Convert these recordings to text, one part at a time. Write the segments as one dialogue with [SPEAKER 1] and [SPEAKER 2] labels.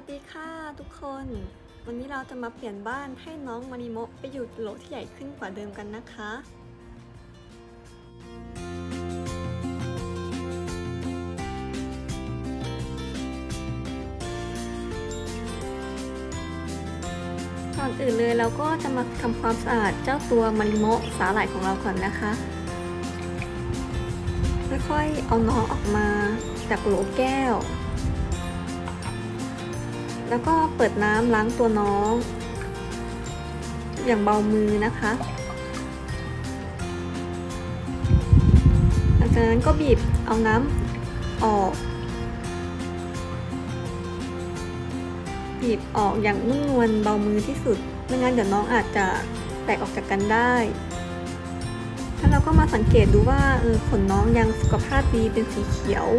[SPEAKER 1] ดีค่ะทุกคน วันนี้เราจะมาเปลี่ยนบ้านให้น้องมาริโมะไปอยู่โหลที่ใหญ่ขึ้นกว่าเดิมกันนะคะก่อนอื่นเลยเราก็จะมาทำความสะอาดเจ้าตัวมาริโมะสาหร่ายของเราก่อนนะคะค่อยๆเอาน้องออกมาจากโหลแก้วแล้วก็เปิดน้ำล้างตัวน้องอย่างเบามือนะคะหลังจากนั้นก็บีบเอาน้ำออกบีบออกอย่างนุ่มนวลเบามือที่สุดไม่งั้นเดี๋ยวน้องอาจจะแตกออกจากกันได้แล้วเราก็มาสังเกตดูว่าขนน้องยังสุขภาพดีเป็นสีเขียว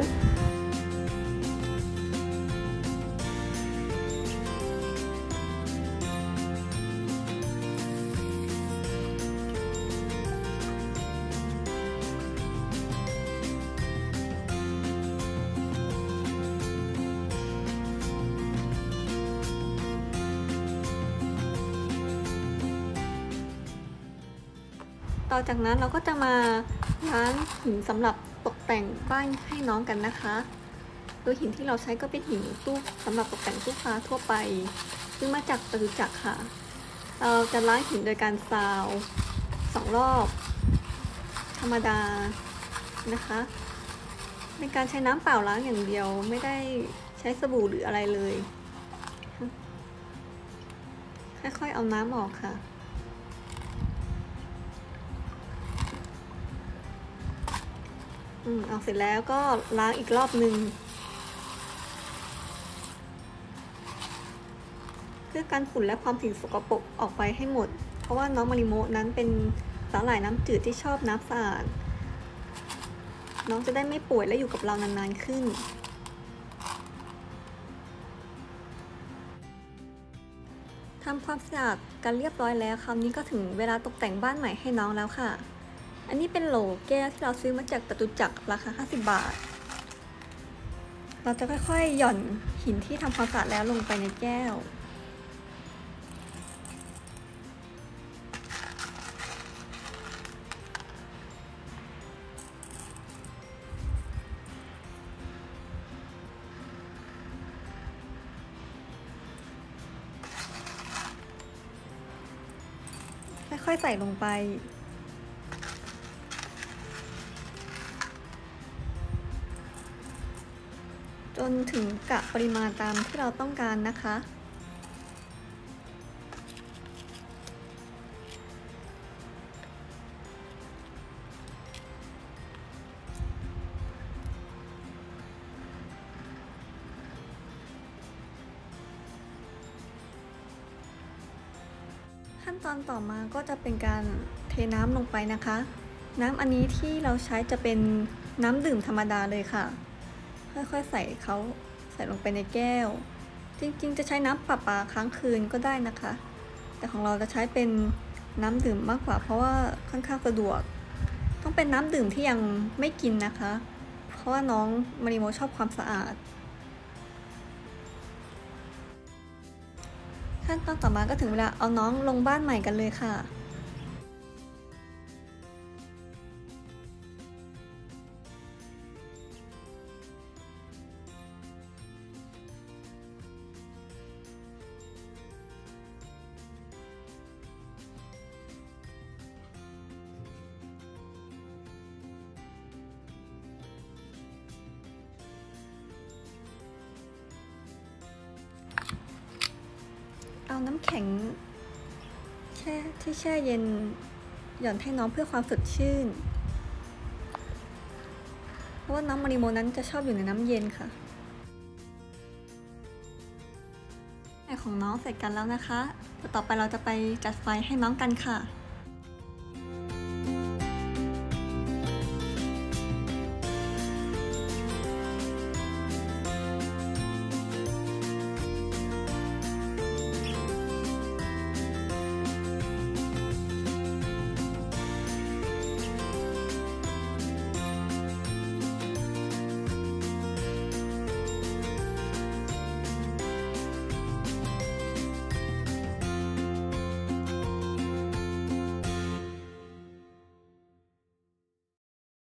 [SPEAKER 1] ต่อจากนั้นเราก็จะมาล้างหินสำหรับตกแต่งบ้านให้น้องกันนะคะโดยหินที่เราใช้ก็เป็นหินตู้สำหรับตกแต่งตู้ฟ้าทั่วไปซื้อมาจากจตุจักรค่ะเราจะล้างหินโดยการซาว2 รอบธรรมดานะคะเป็นการใช้น้ำเปล่าล้างอย่างเดียวไม่ได้ใช้สบู่หรืออะไรเลยค่อยๆเอาน้ำออกค่ะเอาเสร็จแล้วก็ล้างอีกรอบหนึ่งเพื่อกันฝุ่นและความสิ่งสกปรกออกไปให้หมดเพราะว่าน้องมาริโมะนั้นเป็นสาหร่ายน้ำจืดที่ชอบน้ำสะอาดน้องจะได้ไม่ป่วยและอยู่กับเรานานๆขึ้นทำความสะอาดกันเรียบร้อยแล้วคราวนี้ก็ถึงเวลาตกแต่งบ้านใหม่ให้น้องแล้วค่ะอันนี้เป็นโหลแก้วที่เราซื้อมาจากจตุจักรราคา50 บาทเราจะค่อยๆหย่อนหินที่ทำความสะอาดแล้วลงไปในแก้วค่อยๆใส่ลงไปจนถึงกะปริมาณตามที่เราต้องการนะคะขั้นตอนต่อมาก็จะเป็นการเทน้ำลงไปนะคะน้ำอันนี้ที่เราใช้จะเป็นน้ำดื่มธรรมดาเลยค่ะค่อยๆใส่ลงไปในแก้วจริงๆจะใช้น้ำประปาค้างคืนก็ได้นะคะแต่ของเราจะใช้เป็นน้ำดื่มมากกว่าเพราะว่าค่อนข้างสะดวกต้องเป็นน้ำดื่มที่ยังไม่กินนะคะเพราะว่าน้องมาริโมชอบความสะอาดขั้นตอนต่อมาก็ถึงเวลาเอาน้องลงบ้านใหม่กันเลยค่ะเอาน้ำแข็งที่แช่เย็นหย่อนให้น้องเพื่อความสดชื่นเพราะว่าน้องมาริโมนั้นจะชอบอยู่ในน้ำเย็นค่ะของน้องเสร็จกันแล้วนะคะต่อไปเราจะไปจัดไฟให้น้องกันค่ะ